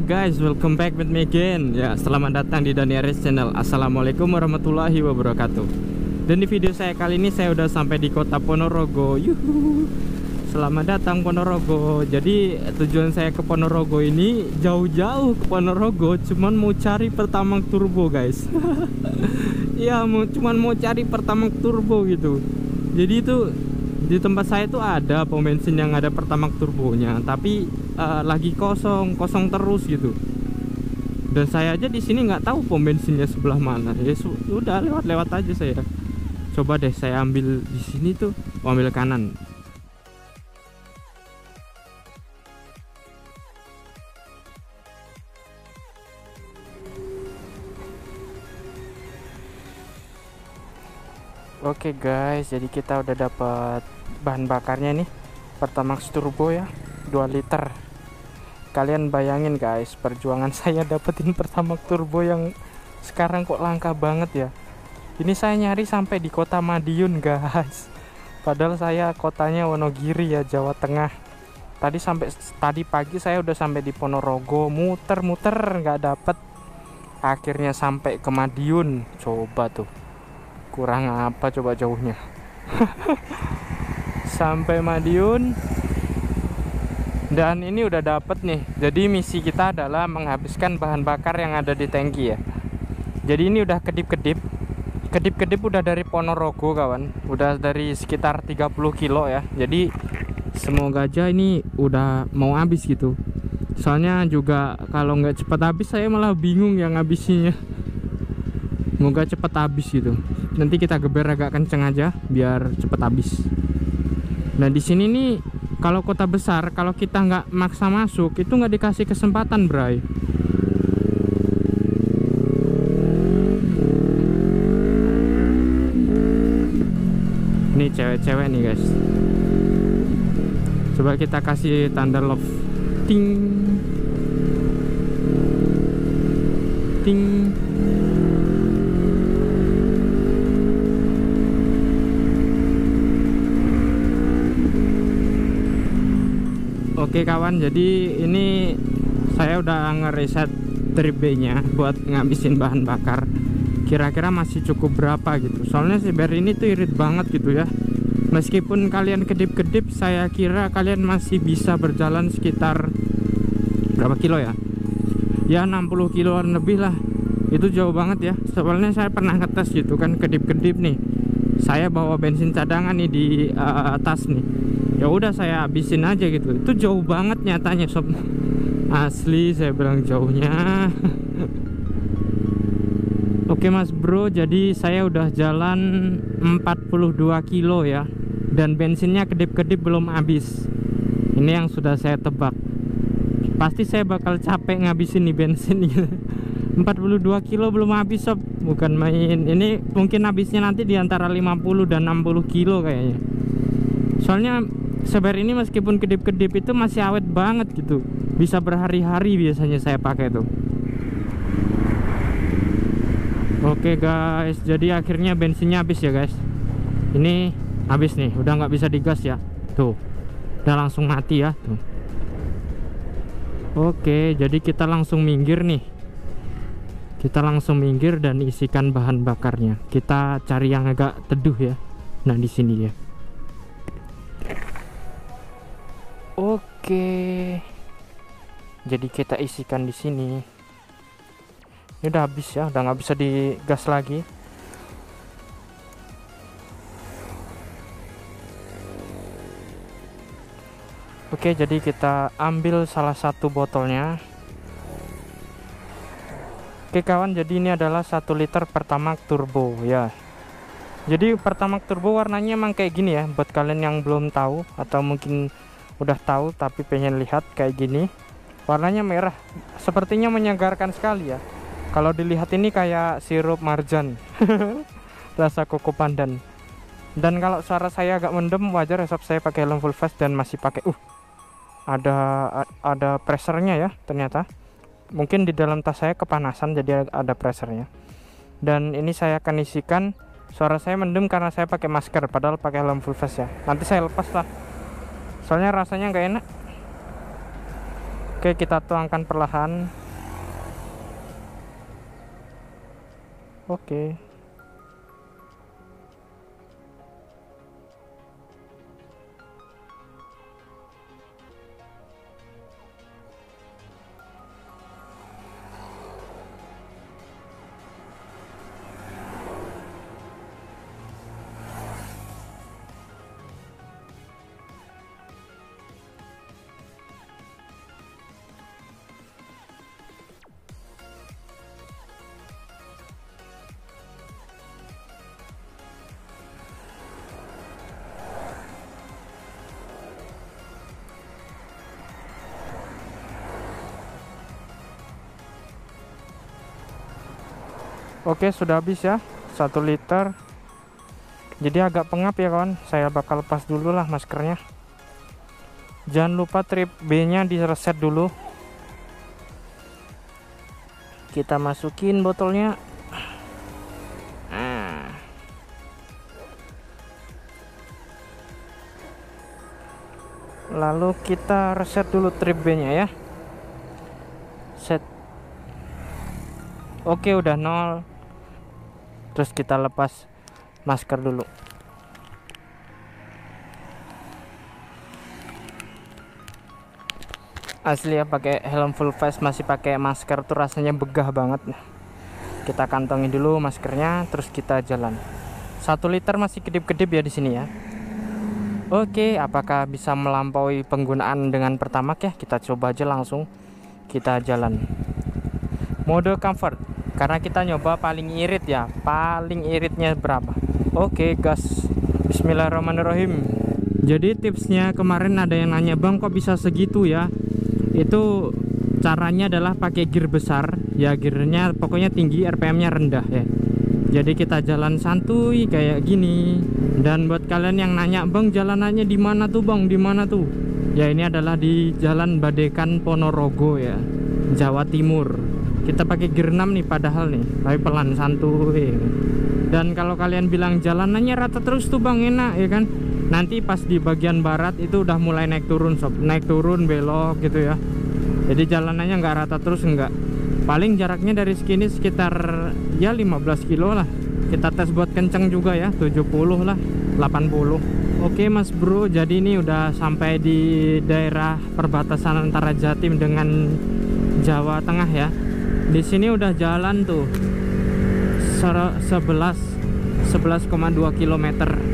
guys, welcome back with me again. Ya, selamat datang di Daniaris Channel. Assalamualaikum warahmatullahi wabarakatuh. Dan di video saya kali ini saya udah sampai di kota Ponorogo. Yuhu. Selamat datang Ponorogo. Jadi tujuan saya ke Ponorogo ini jauh-jauh ke Ponorogo, cuman mau cari Pertamax turbo guys. Iya, cuman mau cari Pertamax turbo gitu. Jadi itu di tempat saya tuh ada pom bensin yang ada Pertamax turbonya, tapi lagi kosong terus gitu. Dan saya aja di sini nggak tahu pom bensinnya sebelah mana. Ya udah lewat aja saya. Coba deh saya ambil di sini tuh, ambil kanan. Oke guys, jadi kita udah dapat bahan bakarnya nih, Pertamax turbo ya, 2 liter. Kalian bayangin guys, perjuangan saya dapetin Pertamax turbo yang sekarang kok langka banget ya. Ini saya nyari sampai di kota Madiun guys, padahal saya kotanya Wonogiri ya, Jawa Tengah. Tadi pagi saya udah sampai di Ponorogo, muter-muter nggak dapet. Akhirnya sampai ke Madiun. Coba tuh, kurang apa coba jauhnya. Sampai Madiun, dan ini udah dapet nih. Jadi misi kita adalah menghabiskan bahan bakar yang ada di tangki ya. Jadi ini udah kedip-kedip udah dari Ponorogo kawan, udah dari sekitar 30 kilo ya. Jadi semoga aja ini udah mau habis gitu. Soalnya juga kalau nggak cepat habis saya malah bingung yang habisinya. Semoga cepat habis gitu. Nanti kita geber agak kenceng aja biar cepat habis. Nah di sini nih, kalau kota besar, kalau kita nggak maksa masuk itu nggak dikasih kesempatan bray. Ini cewek-cewek nih guys. Coba kita kasih tanda love. Ting ting. Oke kawan, jadi ini saya udah ngereset trip B nya buat ngabisin bahan bakar. Kira-kira masih cukup berapa gitu. Soalnya si Ber ini tuh irit banget gitu ya. Meskipun kalian kedip-kedip, saya kira kalian masih bisa berjalan sekitar berapa kilo ya? Ya 60 kiloan lebih lah. Itu jauh banget ya. Soalnya saya pernah ngetes gitu kan, kedip-kedip nih. Saya bawa bensin cadangan nih di tas nih. Ya udah saya habisin aja gitu. Itu jauh banget nyatanya sob. Asli saya bilang jauhnya. Oke mas bro, jadi saya udah jalan 42 kilo ya. Dan bensinnya kedip-kedip belum habis. Ini yang sudah saya tebak. Pasti saya bakal capek ngabisin nih bensin gitu. 42 kilo belum habis sob. Bukan main. Ini mungkin habisnya nanti di antara 50 dan 60 kilo kayaknya. Soalnya Seber ini meskipun kedip-kedip itu masih awet banget gitu. Bisa berhari-hari biasanya saya pakai tuh. Oke guys, jadi akhirnya bensinnya habis ya guys. Ini habis nih, udah nggak bisa digas ya. Tuh, udah langsung mati ya tuh. Oke, jadi kita langsung minggir nih. Kita langsung minggir dan isikan bahan bakarnya. Kita cari yang agak teduh ya. Nah di sini ya. Oke, jadi kita isikan di sini. Ini udah habis ya, udah nggak bisa digas lagi. Oke, jadi kita ambil salah satu botolnya. Oke kawan, jadi ini adalah 1 liter Pertamax turbo ya. Jadi Pertamax turbo warnanya emang kayak gini ya. Buat kalian yang belum tahu atau mungkin udah tahu tapi pengen lihat kayak gini, warnanya merah, sepertinya menyegarkan sekali ya. Kalau dilihat ini kayak sirup marjan. Rasa koko pandan. Dan kalau suara saya agak mendem wajar ya sob, saya pakai helm full face dan masih pakai ada pressernya ya ternyata. Mungkin di dalam tas saya kepanasan jadi ada pressernya. Dan ini saya akan isikan. Suara saya mendem karena saya pakai masker padahal pakai helm full face ya. Nanti saya lepas lah. Soalnya rasanya nggak enak. Oke, kita tuangkan perlahan. Oke. Oke, sudah habis ya 1 liter. Jadi agak pengap ya kawan. Saya bakal lepas dulu lah maskernya. Jangan lupa trip B nya direset dulu. Kita masukin botolnya. Lalu kita reset dulu trip B nya ya. Set. Oke, udah 0. Terus kita lepas masker dulu. Asli ya, pakai helm full face masih pakai masker tuh rasanya begah banget. Kita kantongin dulu maskernya, terus kita jalan. 1 liter masih kedip-kedip ya di sini ya. Oke, apakah bisa melampaui penggunaan dengan Pertamax ya? Kita coba aja langsung. Kita jalan. Mode comfort, karena kita nyoba paling irit ya. Paling iritnya berapa? Oke, gas. Bismillahirrahmanirrahim. Jadi tipsnya kemarin ada yang nanya, "Bang, kok bisa segitu ya?" Itu caranya adalah pakai gear besar. Ya, gearnya pokoknya tinggi, RPM-nya rendah ya. Jadi kita jalan santuy kayak gini. Dan buat kalian yang nanya, "Bang, jalanannya di mana tuh, Bang? Di mana tuh?" Ya, ini adalah di Jalan Badekan Ponorogo ya, Jawa Timur. Kita pakai gear 6 nih padahal nih, tapi pelan santuy. Dan kalau kalian bilang jalanannya rata terus tuh Bang, enak ya kan? Nanti pas di bagian barat itu udah mulai naik turun sob, naik turun belok gitu ya. Jadi jalanannya nggak rata terus, enggak. Paling jaraknya dari sini sekitar ya 15 kilo lah. Kita tes buat kenceng juga ya, 70 lah, 80. Oke Mas Bro, jadi ini udah sampai di daerah perbatasan antara Jatim dengan Jawa Tengah ya. Di sini udah jalan tuh 11,2 km.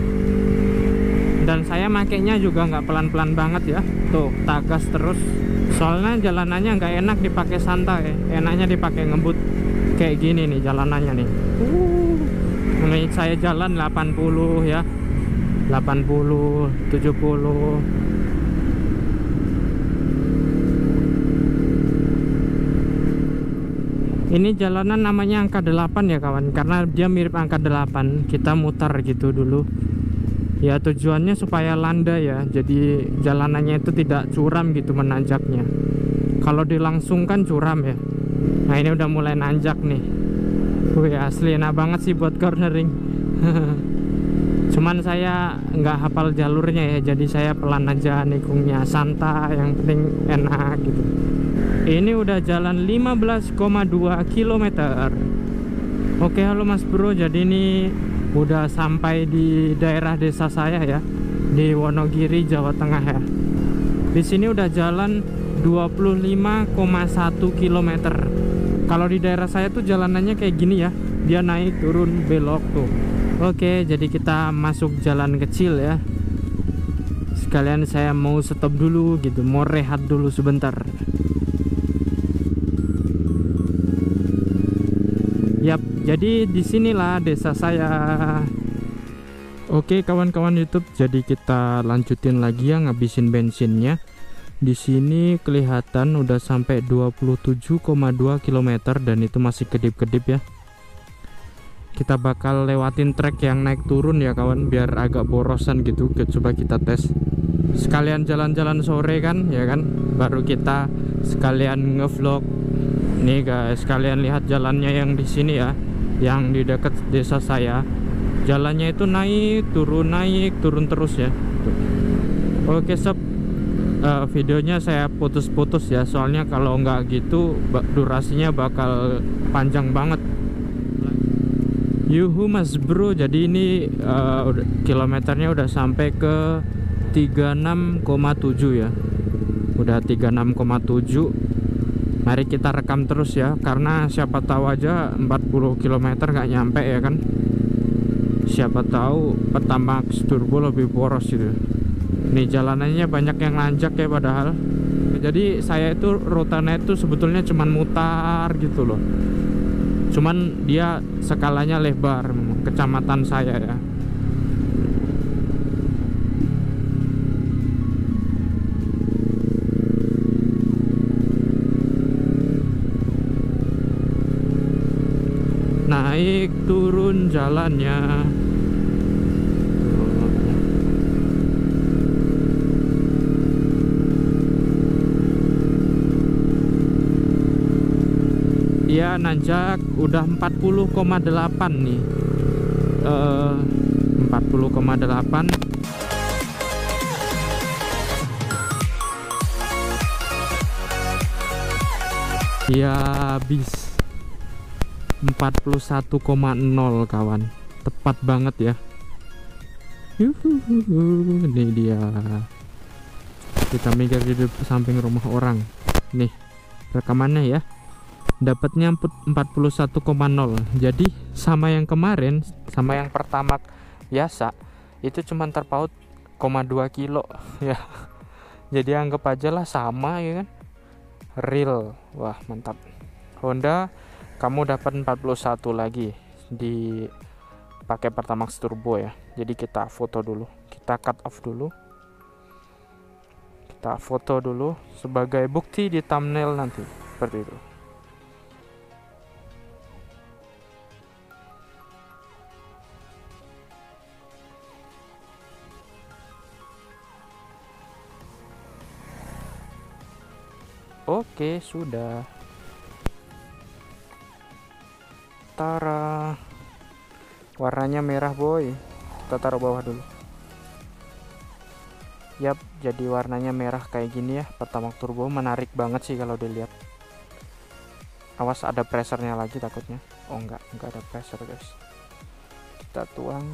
Dan saya makainya juga nggak pelan-pelan banget ya. Tuh, tagas terus. Soalnya jalanannya nggak enak dipakai santai, enaknya dipakai ngebut kayak gini nih jalanannya nih. Ini saya jalan 80 ya. 80, 70. Ini jalanan namanya angka 8 ya kawan, karena dia mirip angka 8. Kita mutar gitu dulu. Ya tujuannya supaya landai ya. Jadi jalanannya itu tidak curam gitu menanjaknya. Kalau dilangsungkan curam ya. Nah, ini udah mulai nanjak nih. Wih, asli enak banget sih buat cornering. Cuman saya nggak hafal jalurnya ya, jadi saya pelan aja nikungnya, santai, yang penting enak gitu. Ini udah jalan 15,2 km. Oke, halo Mas Bro, jadi ini udah sampai di daerah desa saya ya, di Wonogiri, Jawa Tengah ya. Di sini udah jalan 25,1 km. Kalau di daerah saya tuh jalanannya kayak gini ya, dia naik turun belok tuh. Oke, jadi kita masuk jalan kecil ya. Sekalian saya mau stop dulu gitu, mau rehat dulu sebentar. Yap, jadi disinilah desa saya. Oke kawan-kawan YouTube, jadi kita lanjutin lagi ya ngabisin bensinnya. Di sini kelihatan udah sampai 27,2 km dan itu masih kedip-kedip ya. Kita bakal lewatin trek yang naik turun ya kawan, biar agak borosan gitu. Coba kita tes. Sekalian jalan-jalan sore kan, ya kan? Baru kita sekalian ngevlog. Nih guys, kalian lihat jalannya yang di sini ya, yang di dekat desa saya. Jalannya itu naik turun terus ya. Oke sob, videonya saya putus-putus ya, soalnya kalau nggak gitu durasinya bakal panjang banget. Yuhu mas bro, jadi ini kilometernya udah sampai ke 36,7 ya, udah 36,7. Mari kita rekam terus ya, karena siapa tahu aja 40 km nggak nyampe ya kan. Siapa tahu Pertamax Turbo lebih boros gitu. Nih jalanannya banyak yang nanjak ya padahal. Jadi saya itu rutenya itu sebetulnya cuman mutar gitu loh. Cuman dia skalanya lebar, kecamatan saya ya. Naik turun jalannya. Ya nanjak udah 40,8 nih. 40,8. Ya habis 41,0 kawan. Tepat banget ya. Ini dia. Kita mikir di samping rumah orang. Nih rekamannya ya. Dapatnya 41,0. Jadi sama yang kemarin, sama yang pertama biasa, itu cuma terpaut 0,2 kilo ya. Jadi anggap aja lah sama ya kan. Real. Wah mantap. Honda, kamu dapat 41 lagi di pakai Pertamax Turbo ya. Jadi kita foto dulu, kita cut off dulu, kita foto dulu sebagai bukti di thumbnail nanti seperti itu. Oke, sudah. Tara. Warnanya merah, boy. Kita taruh bawah dulu. Yap, jadi warnanya merah kayak gini ya. Pertamax Turbo menarik banget sih kalau dilihat. Awas ada pressernya lagi takutnya. Oh enggak ada pressure, guys. Kita tuang.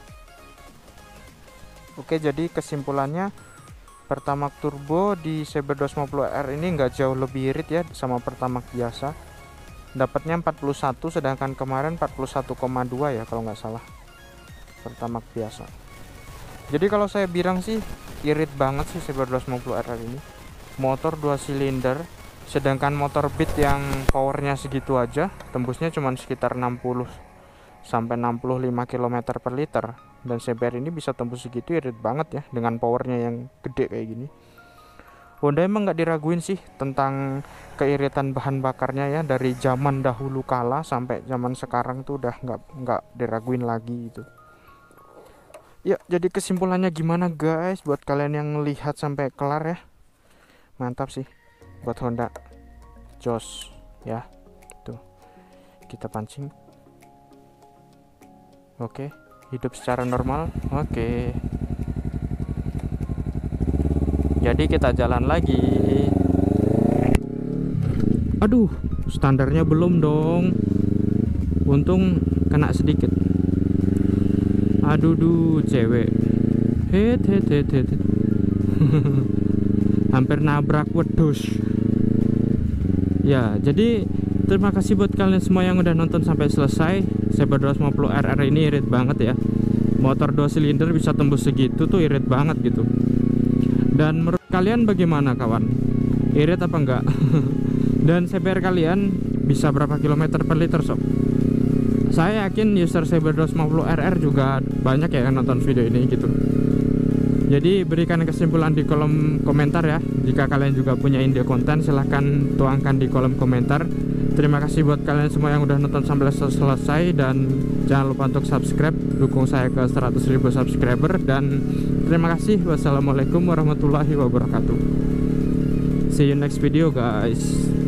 Oke, jadi kesimpulannya Pertamax Turbo di Saber 250R ini nggak jauh lebih irit ya sama Pertamax biasa. Dapatnya 41, sedangkan kemarin 41,2 ya kalau nggak salah Pertamax biasa. Jadi kalau saya bilang sih irit banget sih Saber 250R ini. Motor 2 silinder, sedangkan motor Beat yang powernya segitu aja tembusnya cuma sekitar 60 sampai 65 km per liter. Dan CBR ini bisa tembus segitu, irit banget ya dengan powernya yang gede kayak gini. Honda emang nggak diraguin sih tentang keiritan bahan bakarnya ya, dari zaman dahulu kala sampai zaman sekarang tuh udah nggak diraguin lagi itu. Ya jadi kesimpulannya gimana guys buat kalian yang lihat sampai kelar ya, mantap sih buat Honda, jos ya. Tuh kita pancing. Oke, hidup secara normal. Oke. Jadi kita jalan lagi. Aduh, standarnya belum dong. Untung kena sedikit. Aduh duh, cewek. Het. Hampir nabrak wedus. Ya, jadi terima kasih buat kalian semua yang udah nonton sampai selesai. Saber 250RR ini irit banget ya. Motor 2 silinder bisa tembus segitu tuh irit banget gitu. Dan menurut kalian bagaimana kawan? Irit apa enggak? Dan CBR kalian bisa berapa kilometer per liter sob? Saya yakin user Saber 250RR juga banyak ya yang nonton video ini gitu. Jadi berikan kesimpulan di kolom komentar ya. Jika kalian juga punya ide konten, silahkan tuangkan di kolom komentar. Terima kasih buat kalian semua yang udah nonton sampai selesai. Dan jangan lupa untuk subscribe, dukung saya ke 100.000 subscriber. Dan terima kasih. Wassalamualaikum warahmatullahi wabarakatuh. See you next video guys.